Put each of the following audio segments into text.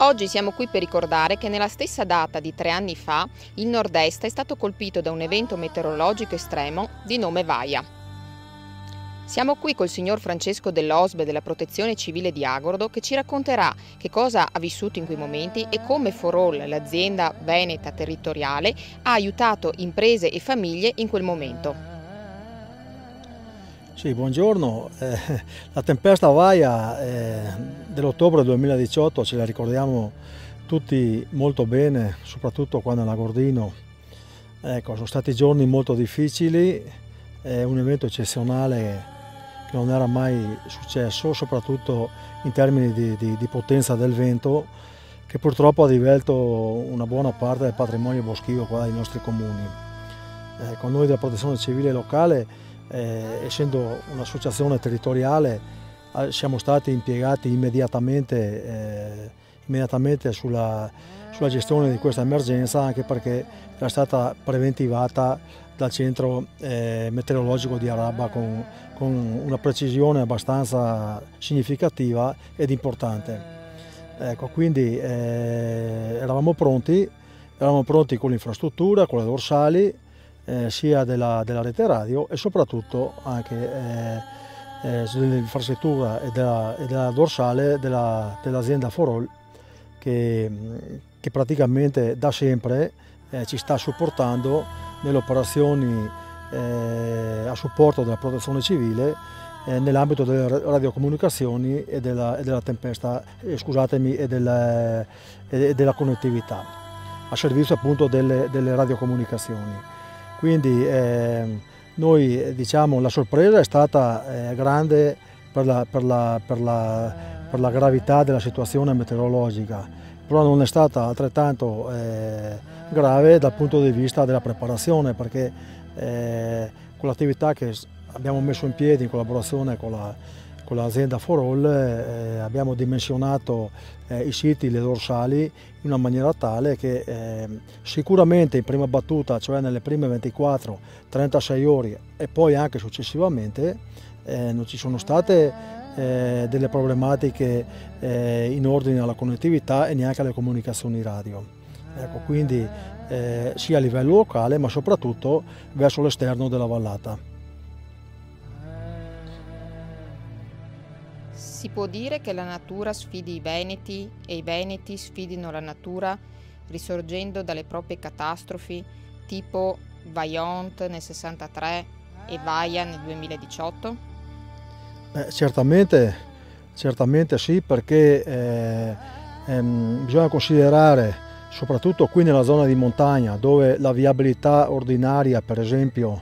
Oggi siamo qui per ricordare che nella stessa data di 3 anni fa il nord-est è stato colpito da un evento meteorologico estremo di nome Vaia. Siamo qui col signor Francesco Dell'Osbe della Protezione Civile di Agordo che ci racconterà che cosa ha vissuto in quei momenti e come For All, l'azienda veneta territoriale, ha aiutato imprese e famiglie in quel momento. Sì, buongiorno. La tempesta Vaia dell'ottobre 2018 ce la ricordiamo tutti molto bene, soprattutto qua nell'Agordino. Ecco, sono stati giorni molto difficili, è un evento eccezionale che non era mai successo, soprattutto in termini di potenza del vento, che purtroppo ha divelto una buona parte del patrimonio boschivo qua dai nostri comuni. Con noi della Protezione Civile locale, essendo un'associazione territoriale, siamo stati impiegati immediatamente sulla gestione di questa emergenza, anche perché era stata preventivata dal centro meteorologico di Araba con una precisione abbastanza significativa ed importante. Ecco, quindi eravamo pronti con l'infrastruttura, con le dorsali, sia della rete radio e soprattutto anche dell'infrastruttura e della dorsale dell'azienda For All che praticamente da sempre ci sta supportando nelle operazioni a supporto della protezione civile nell'ambito delle radiocomunicazioni e della tempesta, scusatemi, e della connettività a servizio appunto delle radiocomunicazioni. Quindi noi diciamo la sorpresa è stata grande per la gravità della situazione meteorologica, però non è stata altrettanto grave dal punto di vista della preparazione, perché con l'attività che abbiamo messo in piedi in collaborazione con l'azienda For All abbiamo dimensionato i siti, le dorsali in una maniera tale che sicuramente in prima battuta, cioè nelle prime 24-36 ore e poi anche successivamente, non ci sono state delle problematiche in ordine alla connettività e neanche alle comunicazioni radio. Ecco, quindi sia a livello locale ma soprattutto verso l'esterno della vallata. Si può dire che la natura sfidi i veneti e i veneti sfidino la natura risorgendo dalle proprie catastrofi tipo Vajont nel 63 e Vaia nel 2018? Certamente sì, perché bisogna considerare, soprattutto qui nella zona di montagna, dove la viabilità ordinaria, per esempio,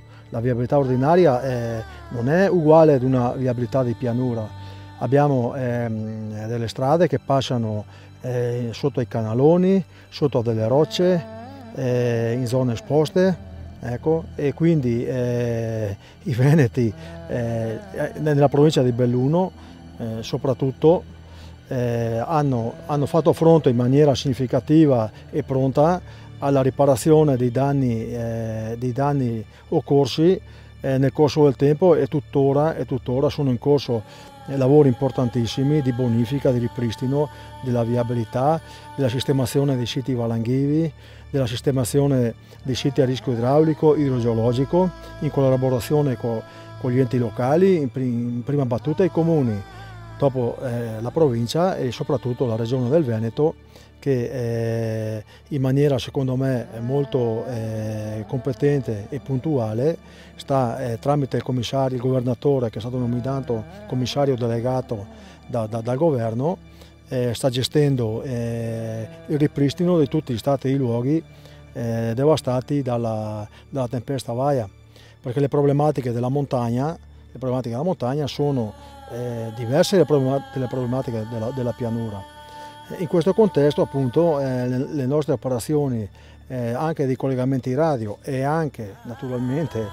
non è uguale ad una viabilità di pianura. Abbiamo delle strade che passano sotto ai canaloni, sotto a delle rocce, in zone esposte, ecco, e quindi i veneti nella provincia di Belluno soprattutto hanno fatto fronte in maniera significativa e pronta alla riparazione dei danni occorsi nel corso del tempo, e tuttora sono in corso lavori importantissimi di bonifica, di ripristino della viabilità, della sistemazione dei siti valanghivi, della sistemazione dei siti a rischio idraulico, idrogeologico, in collaborazione con gli enti locali, in prima battuta i comuni, dopo la provincia e soprattutto la regione del Veneto, che in maniera secondo me molto competente e puntuale sta tramite il governatore, che è stato nominato commissario delegato dal governo, sta gestendo il ripristino di tutti gli stati e i luoghi devastati dalla tempesta Vaia, perché le problematiche della montagna sono diverse dalle problematiche della pianura. In questo contesto appunto le nostre operazioni anche dei collegamenti radio e anche naturalmente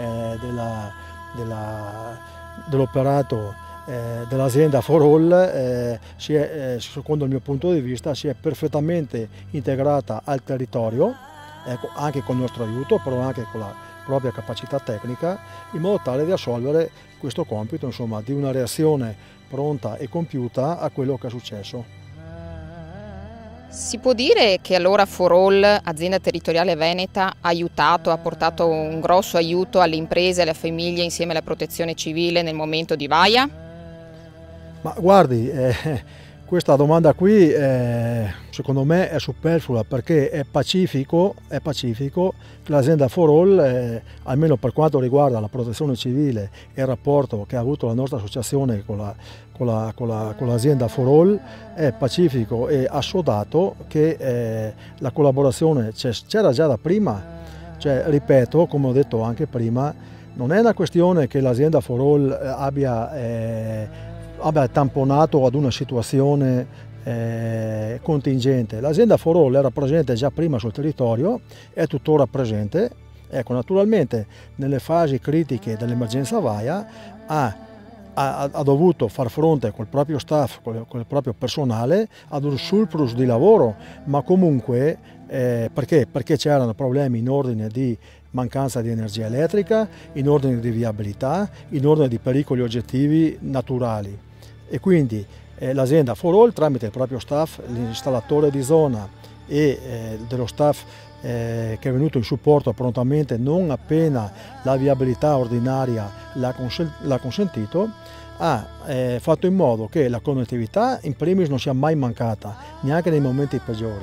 dell'operato dell'azienda For All secondo il mio punto di vista si è perfettamente integrata al territorio, ecco, anche con il nostro aiuto, però anche con la propria capacità tecnica, in modo tale da assolvere questo compito, insomma, di una reazione pronta e compiuta a quello che è successo. Si può dire che allora Forol, azienda territoriale veneta, ha portato un grosso aiuto alle imprese e alle famiglie insieme alla protezione civile nel momento di Vaia? Ma guardi, questa domanda qui secondo me è superflua, perché è pacifico che l'azienda Forol, almeno per quanto riguarda la protezione civile e il rapporto che ha avuto la nostra associazione con l'azienda Forol, è pacifico e assodato che la collaborazione c'era già da prima. Cioè, ripeto, come ho detto anche prima, non è una questione che l'azienda Forol abbia tamponato ad una situazione contingente. L'azienda Forol era presente già prima sul territorio, è tuttora presente. Ecco, naturalmente nelle fasi critiche dell'emergenza Vaia ha dovuto far fronte col proprio staff, col proprio personale, ad un surplus di lavoro, ma comunque perché c'erano problemi in ordine di mancanza di energia elettrica, in ordine di viabilità, in ordine di pericoli oggettivi naturali. E quindi l'azienda Forol, tramite il proprio staff, l'installatore di zona e dello staff che è venuto in supporto prontamente non appena la viabilità ordinaria l'ha consentito, ha fatto in modo che la connettività in primis non sia mai mancata, neanche nei momenti peggiori,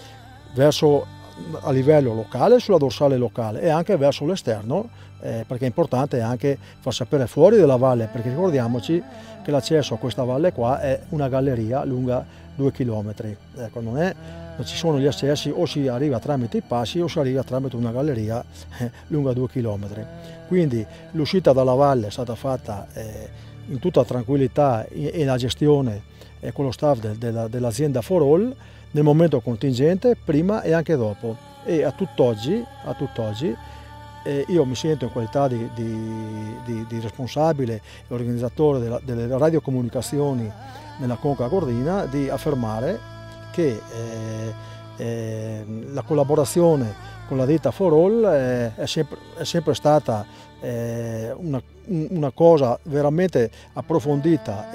a livello locale, sulla dorsale locale, e anche verso l'esterno, perché è importante anche far sapere fuori dalla valle, perché ricordiamoci che l'accesso a questa valle qua è una galleria lunga 2 km. Ecco, non ci sono gli accessi, o si arriva tramite i passi o si arriva tramite una galleria lunga 2 km. Quindi l'uscita dalla valle è stata fatta in tutta tranquillità e la gestione con lo staff dell'azienda Forol nel momento contingente, prima e anche dopo. E a tutt'oggi io mi sento in qualità di responsabile e organizzatore delle radiocomunicazioni nella Conca Gordina di affermare che la collaborazione con la ditta Forol è sempre stata una cosa veramente approfondita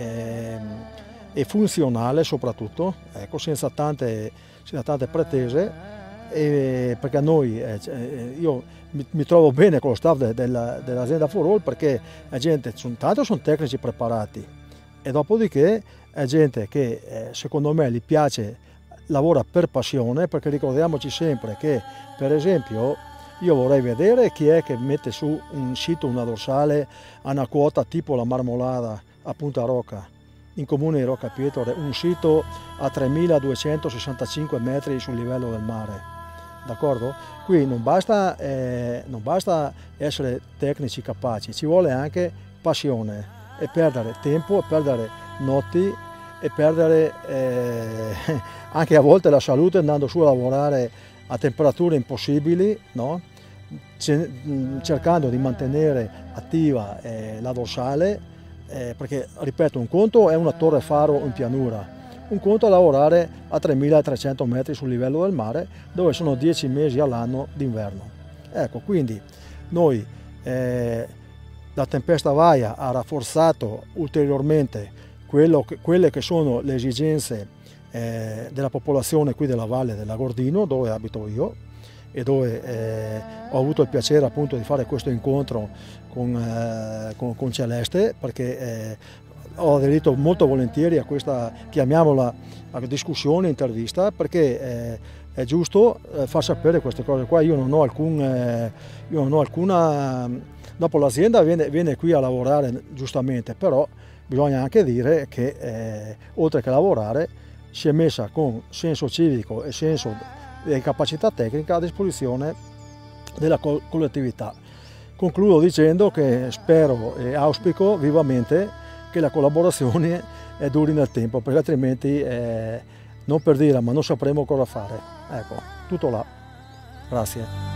e funzionale, soprattutto, ecco, senza tante pretese, perché io mi trovo bene con lo staff dell'azienda Forol, perché è gente, tanto sono tecnici preparati, e dopodiché è gente che secondo me gli piace, lavora per passione, perché ricordiamoci sempre che, per esempio, io vorrei vedere chi è che mette su un sito, una dorsale a una quota tipo la Marmolada a Punta Rocca, in comune di Rocca Pietore, un sito a 3265 metri sul livello del mare, d'accordo? Qui non basta essere tecnici capaci, ci vuole anche passione, e perdere tempo, e perdere notti, e perdere anche a volte la salute andando su a lavorare a temperature impossibili, no? Cercando di mantenere attiva la dorsale, perché, ripeto, un conto è una torre faro in pianura, un conto è lavorare a 3300 metri sul livello del mare, dove sono 10 mesi all'anno d'inverno. Ecco, quindi noi, la tempesta Vaia ha rafforzato ulteriormente quelle che sono le esigenze della popolazione qui della Valle dell'Agordino, dove abito io, e dove ho avuto il piacere appunto di fare questo incontro con Celeste, perché ho aderito molto volentieri a questa, chiamiamola, a discussione, intervista, perché è giusto far sapere queste cose qua. Io non ho alcuna, dopo l'azienda viene qui a lavorare giustamente, però bisogna anche dire che oltre che lavorare si è messa con senso civico e senso e capacità tecnica a disposizione della collettività. Concludo dicendo che spero e auspico vivamente che la collaborazione duri nel tempo, perché altrimenti non per dire, ma non sapremo cosa fare. Ecco, tutto là. Grazie.